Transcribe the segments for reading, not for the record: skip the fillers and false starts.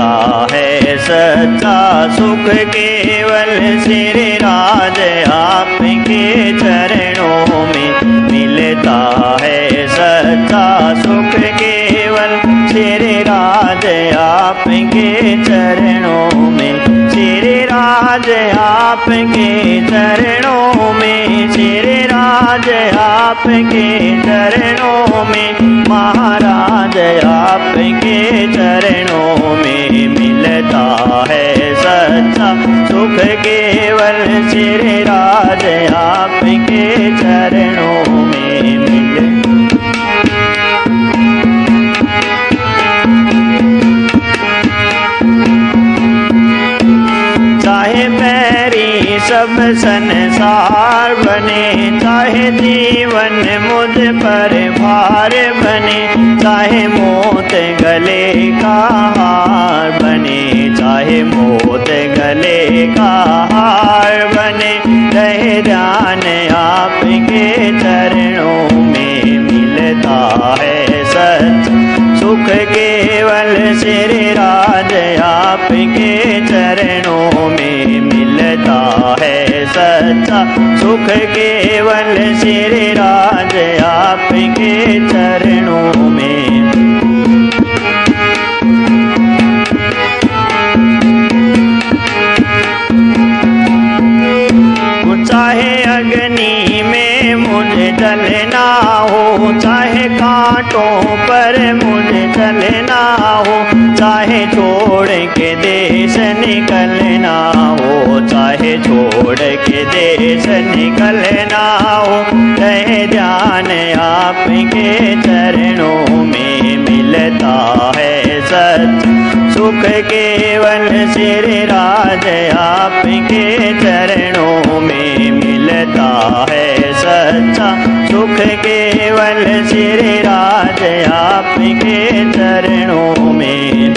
मिलता है सच्चा सुख केवल श्री राज आपके चरणों में मिलता है सच्चा सुख केवल श्री राज आपके चरणों में श्री राज आपके चरणों में श्री राज आपके चरणों में महाराज आपके चरणों में मिलता है सच्चा सुख केवल श्री राज आपके चरणों में मिले। चाहे बैरी सब संसार बने, चाहे जीवन मुझ पर भार बने, चाहे मौत गले का हार बने, चाहे मौत गले का हार बने, रहे ध्यान आपके चरणों में मिलता है सच सुख केवल श्री राज आपके चरणों में मिलता है सच्चा सुख केवल श्री राज आपके चरणों में। चाहे अग्नि में मुझे जलना हो, चाहे कांटों पर मुझे चलना हो, चाहे छोड़ के देश निकलना हो, चाहे छोड़ के देश निकलना हो, रहे ध्यान आपके चरणों में मिलता है सच सुख केवल श्री राज आपके चरणों में मिलता है सच्चा सुख केवल श्री राज आपके चरणों में।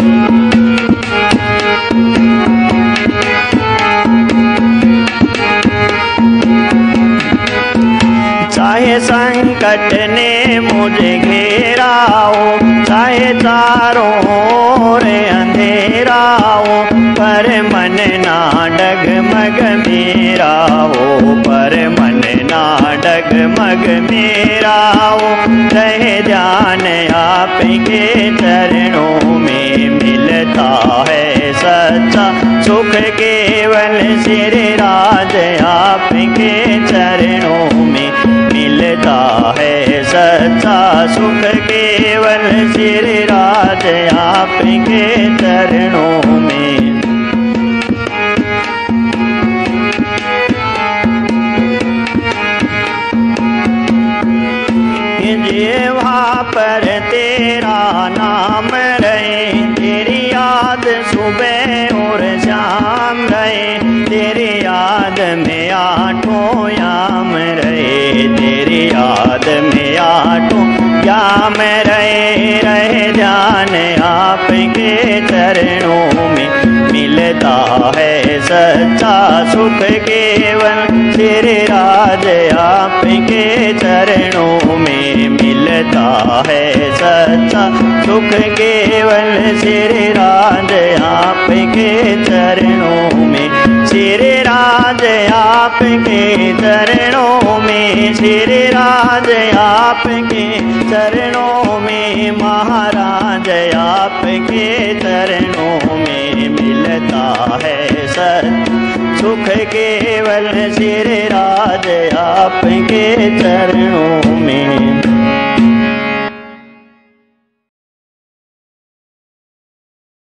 चाहे संकट ने मुझे घेरा हो, चाहे चारों ओर अंधेरा हो, पर मन ना डगमग मेरा हो, पर मन ना डगमग मेरा हो, रहे ध्यान आपके चरणों में मिलता है सच्चा सुख केवल श्री राज आपके चरणों में मिलता है सच्चा सुख केवल श्री राज आपके चरणों में। जिह्वा पर तेरा नाम रहे, तेरी याद सुबह और शाम रहे, तेरी याद में आठों याम रहे, तेरी याद में आठों याम रहे, रहे ध्यान आपके चरणों में मिलता है सच्चा सुख केवल श्री राज आपके चरणों में मिलता है सच्चा सुख केवल श्री राज आपके चरणों में श्री राज आपके चरणों में श्री राज आपके चरणों में महाराज आपके चरणों में मिलता है सच सुख केवल श्री राज आपके चरणों में।